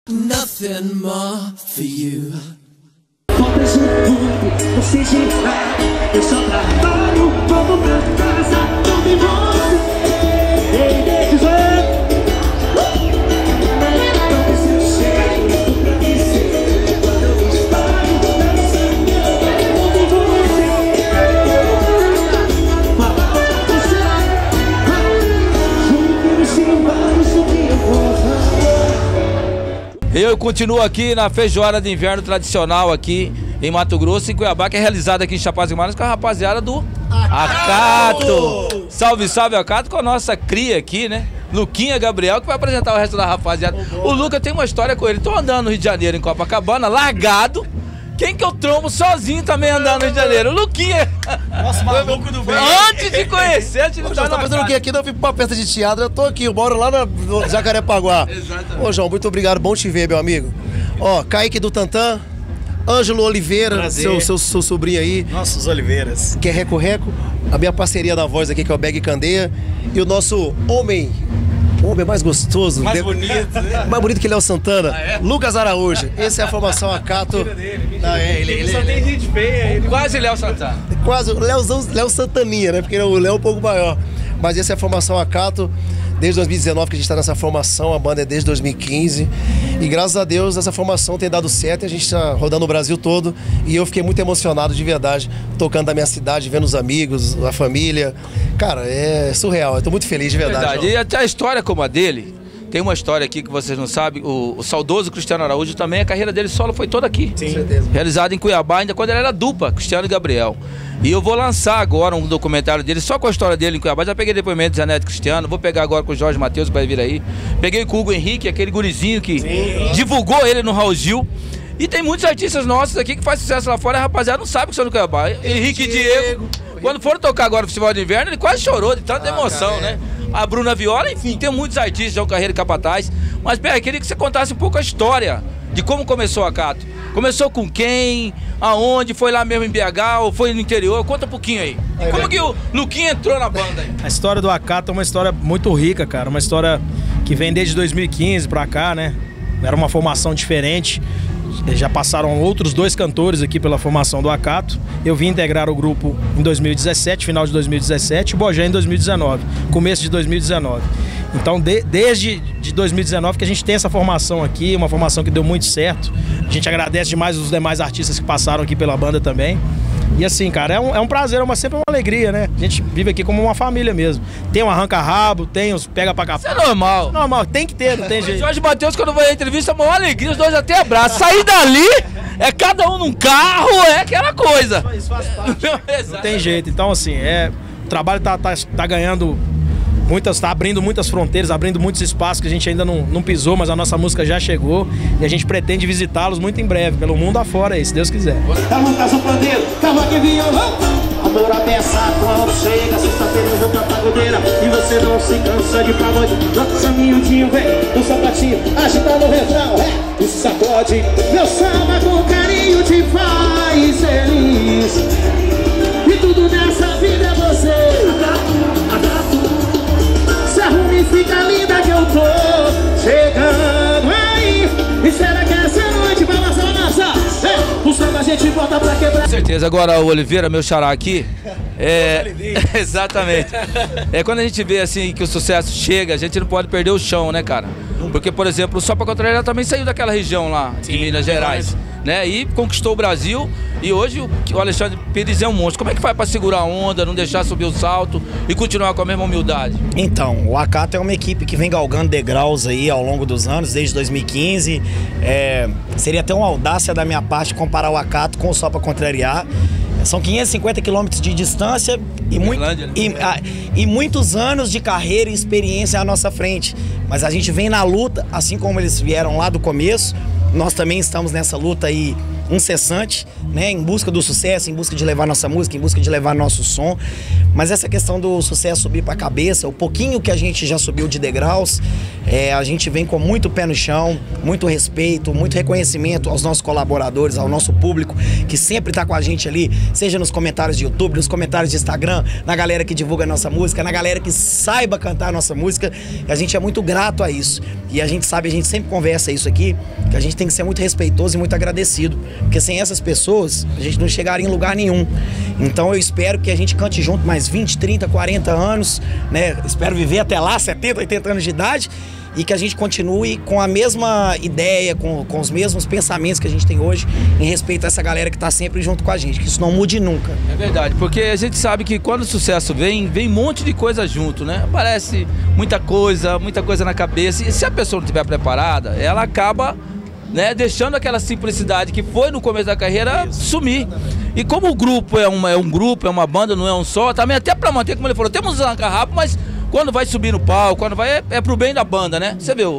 Nothing more for you. Falta tudo, você girar. Eu só trabalho, vou pra casa, não me mostre. Ei, deixa Eu continuo aqui na feijoada de inverno tradicional aqui em Mato Grosso, em Cuiabá, que é realizada aqui em Chapada dos Guimarães com a rapaziada do Acato. Salve, salve, Acato, com a nossa cria aqui, né? Luquinha Gabriel, que vai apresentar o resto da rapaziada. O Luca tem uma história com ele. Tô andando no Rio de Janeiro, em Copacabana, largado. Quem que eu trombo sozinho também andando no Rio de Janeiro? O Luquinha. Nossa, maluco do bem. Antes de conhecer, antes de estar tá fazendo o quê aqui? Não, eu vim pra uma peça de teatro, eu tô aqui, eu moro lá no Jacarepaguá. Exatamente. Ô, João, muito obrigado, bom te ver, meu amigo. Ó, Kaique do Tantã, Ângelo Oliveira, seu sobrinho aí. Nossos Oliveiras. Que é Reco-Reco, a minha parceria da voz aqui, que é o Beg Candeia. E o nosso homem mais gostoso. Mais bonito, né? Mais bonito que Léo Santana. Ah, é? Lucas Araújo. Essa é a formação Acato. Ele só tem gente feia. Ele... Quase Léo Santana. Quase, Léo Santaninha, né? Porque o Léo é um pouco maior. Mas essa é a formação Acato. Desde 2019 que a gente está nessa formação, a banda é desde 2015. E graças a Deus essa formação tem dado certo e a gente está rodando o Brasil todo. E eu fiquei muito emocionado de verdade, tocando da minha cidade, vendo os amigos, a família. Cara, é surreal, eu tô muito feliz de verdade. E até a história como a dele, tem uma história aqui que vocês não sabem, o saudoso Cristiano Araújo também, a carreira dele solo foi toda aqui. Sim. Com certeza. Realizada em Cuiabá, ainda quando ele era dupla, Cristiano e Gabriel. E eu vou lançar agora um documentário dele, só com a história dele em Cuiabá. Já peguei depoimento do Zé Neto Cristiano, vou pegar agora com o Jorge Matheus, que vai vir aí. Peguei com o Hugo Henrique, aquele gurizinho que divulgou ele no Raul Gil. E tem muitos artistas nossos aqui que fazem sucesso lá fora, e a rapaziada não sabe que são do Cuiabá. Henrique e Diego, quando foram tocar agora no Festival de Inverno, ele quase chorou de tanta emoção, né? A Bruna Viola, enfim, tem muitos artistas, João Carreiro e Capataz. Mas, Pé, queria que você contasse um pouco a história de como começou a Acato. Começou com quem? Aonde? Foi lá mesmo em BH ou foi no interior? Conta um pouquinho aí. E como que o Luquinha entrou na banda aí? A história do Acato é uma história muito rica, cara. Uma história que vem desde 2015 pra cá, né? Era uma formação diferente. Já passaram outros 2 cantores aqui pela formação do Acato. Eu vim integrar o grupo em 2017, final de 2017, e o Bojé em 2019, começo de 2019. Então, desde 2019 que a gente tem essa formação aqui, uma formação que deu muito certo. A gente agradece demais os demais artistas que passaram aqui pela banda também. E assim, cara, é um prazer, sempre uma alegria, né? A gente vive aqui como uma família mesmo. Tem um arranca-rabo, tem os pega pra capar. Isso é normal. É normal, tem que ter, não tem jeito. Jorge Matheus, quando vai à entrevista, é uma alegria, os dois até abraçam. Sair dali, é cada um num carro, é aquela coisa. Isso faz parte. Não tem jeito. Então, assim, o trabalho tá ganhando tá abrindo muitas fronteiras, abrindo muitos espaços que a gente ainda não pisou, mas a nossa música já chegou e a gente pretende visitá-los muito em breve, pelo mundo afora aí, se Deus quiser. Calma, casa pandeiro, calma que violão. Adoro a peça quando chega, sexta-feira junto à pagodeira. E você não se cansa de pagode. Nossa miudinho vem, no sapatinho, agitando o refrão, e sacode. Meu samba com carinho te faz feliz. E tudo nessa vida é você. Se arrume e fica linda que eu tô chegando aí. Espera que essa noite vai lançar nossa. O samba a gente bota pra quebrar. Com certeza. Agora o Oliveira, meu xará aqui, exatamente. Quando a gente vê assim que o sucesso chega, a gente não pode perder o chão, né, cara? Porque, por exemplo, o Só Pra Contrariar também saiu daquela região lá, de Minas Gerais, né? E conquistou o Brasil. E hoje o Alexandre Pires é um monstro. Como é que faz pra segurar a onda, não deixar subir o salto e continuar com a mesma humildade? Então, o Acato é uma equipe que vem galgando degraus aí ao longo dos anos, desde 2015. Seria até uma audácia da minha parte comparar o Acato com o Só Pra Contrariar. São 550 quilômetros de distância e muitos anos de carreira e experiência à nossa frente. Mas a gente vem na luta, assim como eles vieram lá do começo. Nós também estamos nessa luta aí incessante, né? Em busca do sucesso, em busca de levar nossa música, em busca de levar nosso som. Mas essa questão do sucesso subir pra cabeça, o pouquinho que a gente já subiu de degraus, a gente vem com muito pé no chão, muito respeito, muito reconhecimento aos nossos colaboradores, ao nosso público, que sempre tá com a gente ali, seja nos comentários de YouTube, nos comentários de Instagram, na galera que divulga a nossa música, na galera que saiba cantar a nossa música. E a gente é muito grato a isso. E a gente sabe, a gente sempre conversa isso aqui, que a gente tem que ser muito respeitoso e muito agradecido, porque sem essas pessoas, a gente não chegaria em lugar nenhum. Então eu espero que a gente cante junto mais 20, 30, 40 anos, né? Espero viver até lá, 70, 80 anos de idade, e que a gente continue com a mesma ideia, com os mesmos pensamentos que a gente tem hoje em respeito a essa galera que está sempre junto com a gente, que isso não mude nunca. É verdade, porque a gente sabe que quando o sucesso vem um monte de coisa junto, né? Aparece muita coisa na cabeça, e se a pessoa não estiver preparada, ela acaba, né, deixando aquela simplicidade que foi no começo da carreira sumir. E como o grupo é um grupo, é uma banda, não é um só, também até para manter, como ele falou, temos um arranca-rabo, mas quando vai subir no palco, quando vai, é pro bem da banda, né? Você vê,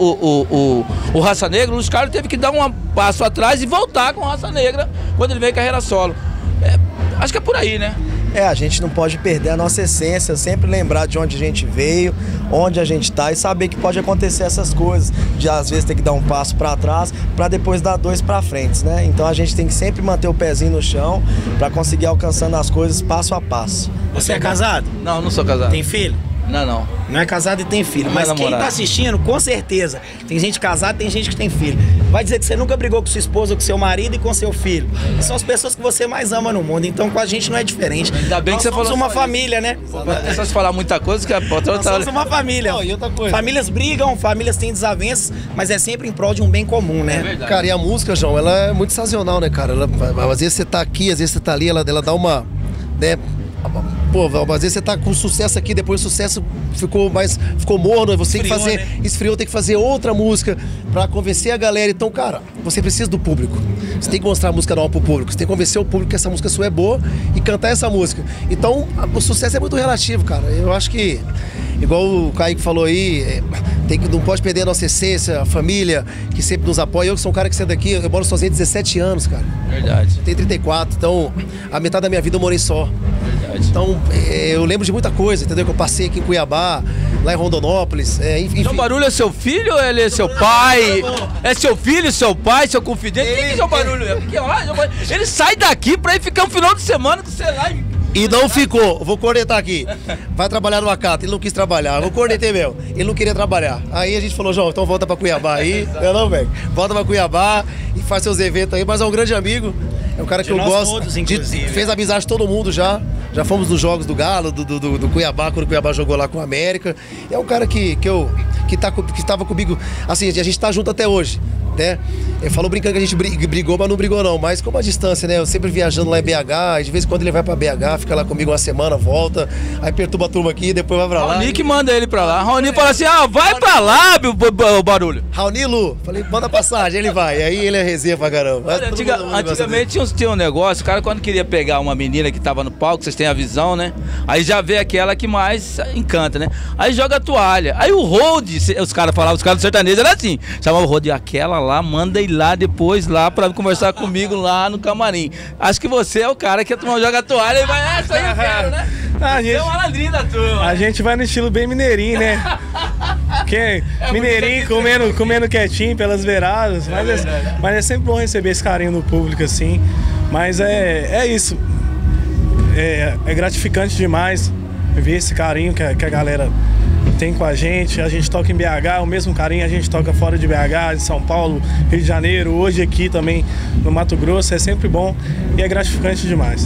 o Raça Negra, os caras teve que dar um passo atrás e voltar com o Raça Negra quando ele veio em carreira solo. Acho que é por aí, né? A gente não pode perder a nossa essência, sempre lembrar de onde a gente veio, onde a gente tá e saber que pode acontecer essas coisas, de às vezes ter que dar um passo para trás, para depois dar 2 para frente, né? Então a gente tem que sempre manter o pezinho no chão para conseguir alcançando as coisas passo a passo. Você é casado? Não, não sou casado. Tem filho? Não. Não é casado e tem filho, Não mas é quem tá assistindo, com certeza, tem gente casada, tem gente que tem filho. Vai dizer que você nunca brigou com sua esposa, com seu marido e com seu filho. E são as pessoas que você mais ama no mundo, então com a gente não é diferente. Ainda bem que você falou. Nós somos uma família, né? É só se falar muita coisa que a patroa Nós somos uma família. Não, e outra coisa. Famílias brigam, famílias têm desavenças, mas é sempre em prol de um bem comum, né? É verdade. Cara, e a música, João, ela é muito sazonal, né, cara? Às vezes você tá aqui, às vezes você tá ali, ela dá uma, né? Pô, às vezes você tá com sucesso aqui, depois o sucesso ficou morno, você tem que fazer, né? esfriou, tem que fazer outra música pra convencer a galera. Então, cara, você precisa do público. Você tem que mostrar a música nova pro público, você tem que convencer o público que essa música sua é boa e cantar essa música. Então, o sucesso é muito relativo, cara. Eu acho que, igual o Kaique falou aí, não pode perder a nossa essência, a família que sempre nos apoia. Eu que sou um cara que sai daqui, eu moro sozinho há 17 anos, cara. Verdade. Eu tenho 34, então a metade da minha vida eu morei só. Verdade. Então, eu lembro de muita coisa, entendeu? Que eu passei aqui em Cuiabá, lá em Rondonópolis, enfim. João Barulho é seu filho ou ele é seu pai? É seu filho, seu pai, seu confidente? Quem que é João Barulho? Ele sai daqui pra ir ficar um final de semana com você lá E não ficou, vou cornetar aqui. Vai trabalhar no Acato, ele não quis trabalhar. Eu vou cornetar mesmo, ele não queria trabalhar. Aí a gente falou, João, então volta pra Cuiabá aí. Não, velho. Volta pra Cuiabá e faz seus eventos aí. Mas é um grande amigo, é um cara que eu gosto. Todos, inclusive. Fez amizade com todo mundo já. Já fomos nos jogos do Galo, do Cuiabá, quando o Cuiabá jogou lá com o América. É um cara que tava comigo, assim, a gente tá junto até hoje, né? Ele falou brincando que a gente brigou, mas não brigou não. Mas como a distância, né? Eu sempre viajando lá em BH, e de vez em quando ele vai pra BH, fica lá comigo uma semana, volta, aí perturba a turma aqui, depois vai pra lá. Raoni que manda ele pra lá. Raoni fala assim, vai pra lá, o Barulho. Raoni Lu, falei, manda passagem, ele vai. Aí ele é resenha pra caramba. Olha, antigamente tinha um negócio, o cara quando queria pegar uma menina que tava no palco, vocês têm a visão, né? Aí já vê aquela que mais encanta, né? Aí joga a toalha. Aí o hold, os caras falavam, os caras do sertanejo era assim, chamava o hold, aquela lá, manda ir lá depois lá pra conversar comigo lá no camarim. Acho que você é o cara que joga a toalha e vai, essa aí eu quero, né? É uma malandrinha da turma. A gente vai no estilo bem mineirinho, né? Mineirinho comendo quietinho pelas beiradas, mas é sempre bom receber esse carinho do público assim. Mas é isso. É gratificante demais ver esse carinho que a galera tem com a gente toca em BH, o mesmo carinho a gente toca fora de BH, em São Paulo, Rio de Janeiro, hoje aqui também no Mato Grosso, é sempre bom e é gratificante demais.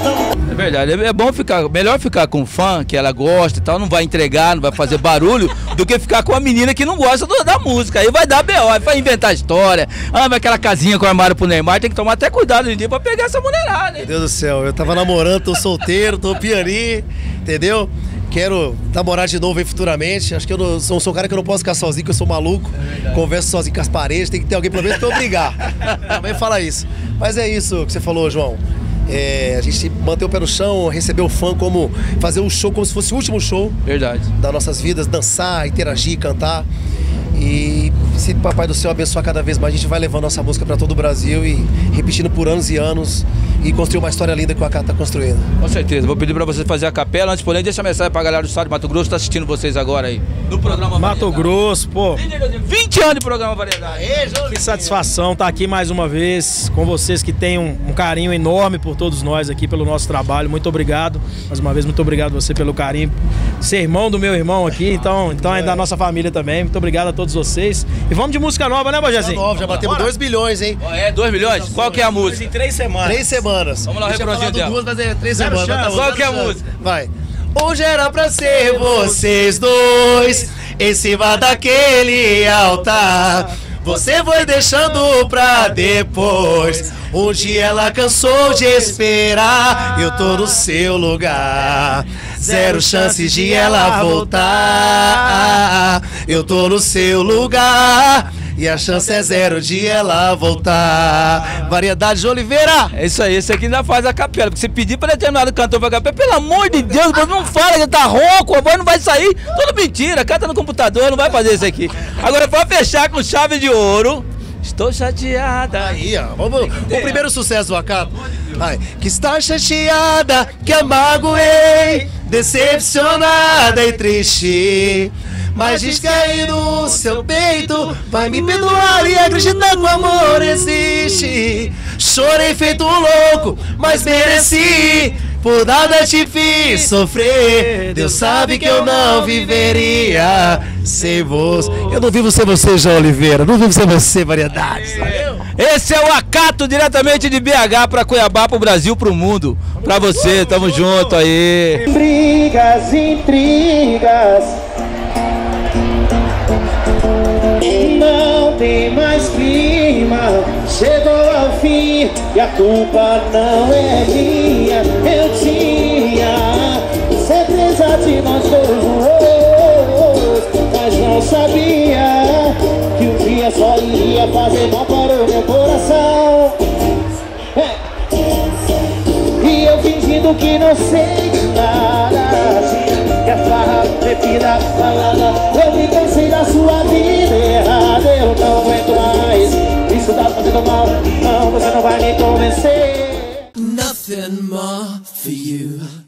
É verdade, é bom melhor ficar com fã, que ela gosta e tal, não vai entregar, não vai fazer barulho, do que ficar com a menina que não gosta da música. Aí vai dar B.O., vai inventar história. Ah, mas aquela casinha com armário pro Neymar, tem que tomar até cuidado hoje em dia pra pegar essa mulherada, hein? Meu Deus do céu, eu tava namorando, tô solteiro, tô pianinho, entendeu? Quero namorar de novo aí futuramente. Acho que eu não, sou um cara que eu não posso ficar sozinho, que eu sou maluco. Converso sozinho com as paredes, tem que ter alguém pelo menos pra eu brigar. Também fala isso. Mas é isso que você falou, João. A gente manter o pé no chão, receber o fã como fazer um show como se fosse o último show. Verdade. Das nossas vidas, dançar, interagir, cantar. E se o Papai do Céu abençoar cada vez mais, a gente vai levando nossa música para todo o Brasil e repetindo por anos e anos e construir uma história linda que o Acato tá construindo. Com certeza. Vou pedir para você fazer a capela. Antes, porém, deixa a mensagem pra galera do estado de Mato Grosso que tá assistindo vocês agora aí. No programa Mato Grosso, pô. 20 anos de programa Variedade. Que satisfação estar aqui mais uma vez com vocês que têm um carinho enorme por todos nós aqui, pelo nosso trabalho. Muito obrigado. Mais uma vez, muito obrigado você pelo carinho. Ser irmão do meu irmão aqui, então é da nossa família também. Muito obrigado a todos vocês. E vamos de música nova, né, Bojezinho? Nova, já batemos 2 bilhões, hein? 2 milhões? Qual que é a música? Em 3 semanas. 3 semanas. Vamos lá, o refrãozinho dela. 2, mas é 3 semanas. Qual que é a música? Vai. Hoje era pra ser vocês dois em cima daquele altar. Você foi deixando pra depois. Um dia ela cansou de esperar. Eu tô no seu lugar. Zero chances de ela voltar. Eu tô no seu lugar. E a chance é zero de ela voltar. Variedade de Oliveira. É isso aí, esse aqui ainda faz a capela. Porque se pedir pra determinado cantor pra capela, pelo amor de Deus, não fala, ele tá rouco, a voz não vai sair. Tudo mentira, canta no computador, não vai fazer isso aqui. Agora, pra fechar com chave de ouro, estou chateada. Aí, ó, vamos. O primeiro sucesso do Acato. Vai. Que está chateada, que a magoei, decepcionada e triste. Mas diz que aí no seu peito vai me perdoar e acreditar que o amor existe. Chorei feito um louco, mas mereci. Por nada te fiz sofrer. Deus sabe que eu não viveria sem você. Eu não vivo sem você, João Oliveira. Não vivo sem você, Variedade. Esse é o Acato, diretamente de BH pra Cuiabá, pro Brasil, pro mundo. Pra você, tamo junto aí. Brigas, intrigas. Não tem mais clima, chegou ao fim e a culpa não é minha. Eu tinha certeza de nós dois, mas não sabia que um dia só iria fazer mal para o meu coração. E eu fingindo que não sei de nada, que a farra bebida falada. Eu me cansei da sua vida errada, eu não aguento mais. Isso tá fazendo mal, não, você não vai me convencer. Nothing more for you.